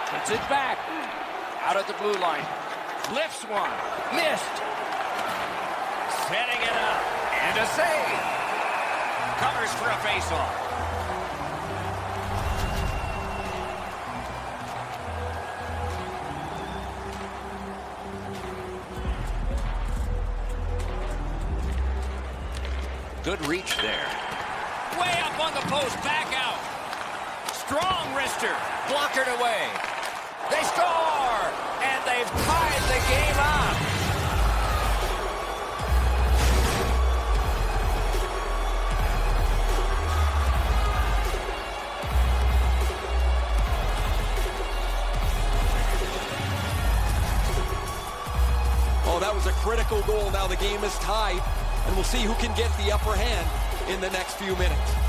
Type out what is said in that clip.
Puts it back. Out at the blue line. Lifts one. Missed. Setting it up. And a save. Covers for a faceoff. Good reach there. Way up on the post, back out. Strong wrister, blockered away. They score, and they've tied the game up. Oh, that was a critical goal. Now the game is tied, and we'll see who can get the upper hand in the next few minutes.